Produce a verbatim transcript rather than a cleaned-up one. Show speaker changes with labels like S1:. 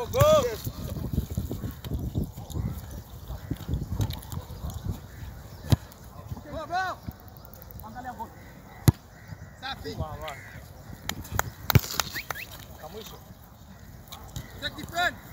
S1: Go, go. Yes. Go, go. Angalia goli. Safi. Mwisho. Take the front.